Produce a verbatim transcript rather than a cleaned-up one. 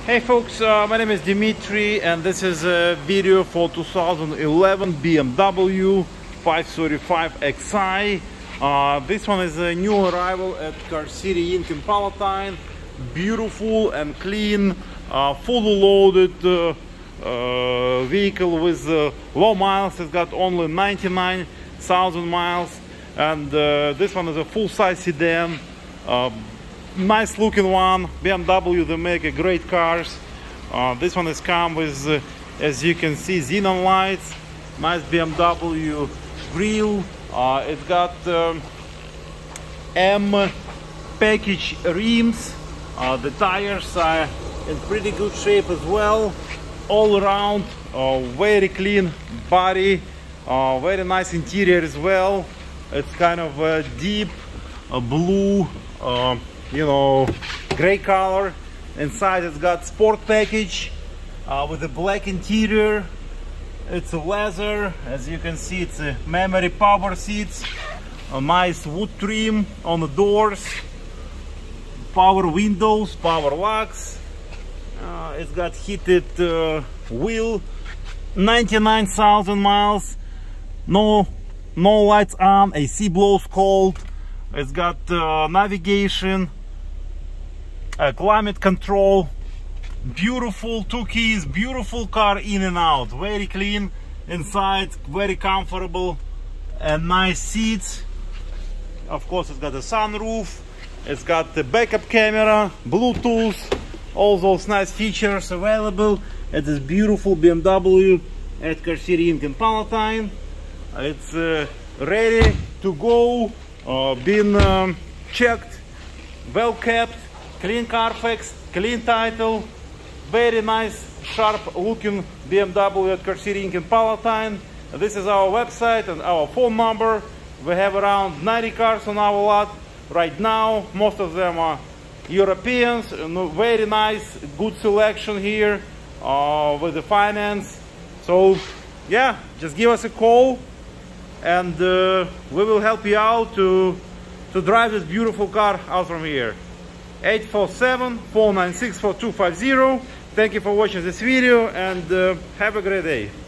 Hey folks, uh, my name is Dimitri and this is a video for two thousand eleven B M W five thirty-five X I. Uh, this one is a new arrival at Car City Inc in Palatine. Beautiful and clean, uh, fully loaded uh, uh, vehicle with uh, low miles. It's got only ninety-nine thousand miles, and uh, this one is a full-size sedan. Uh, nice looking one. B M W, they make a great cars. Uh, this one has come with, uh, as you can see, xenon lights. Nice B M W grille. Uh, it's got um, M package rims. Uh, the tires are in pretty good shape as well. All around, uh, very clean body. Uh, very nice interior as well. It's kind of a deep uh, blue, uh, you know, gray color. Inside it's got sport package uh, with a black interior. It's a leather, as you can see. It's a memory power seats, a nice wood trim on the doors, power windows, power locks. Uh, it's got heated uh, wheel, ninety-nine thousand miles, no no lights on, A C blows cold. It's got uh, navigation, uh, climate control. Beautiful two keys, beautiful car in and out, very clean inside, very comfortable and nice seats. Of course, it's got a sunroof, it's got the backup camera, Bluetooth, all those nice features available at this beautiful B M W at Car City Inc in Palatine. It's uh, ready to go, uh, been um, checked, well kept, clean Carfax, clean title. Very nice, sharp looking B M W at Car City Inc in Palatine. This is our website and our phone number. We have around ninety cars on our lot right now. Most of them are Europeans. Very nice, good selection here uh, with the finance. So yeah, just give us a call and uh, we will help you out to, to drive this beautiful car out from here. eight four seven, four nine six, four two five zero. Thank you for watching this video and uh, have a great day.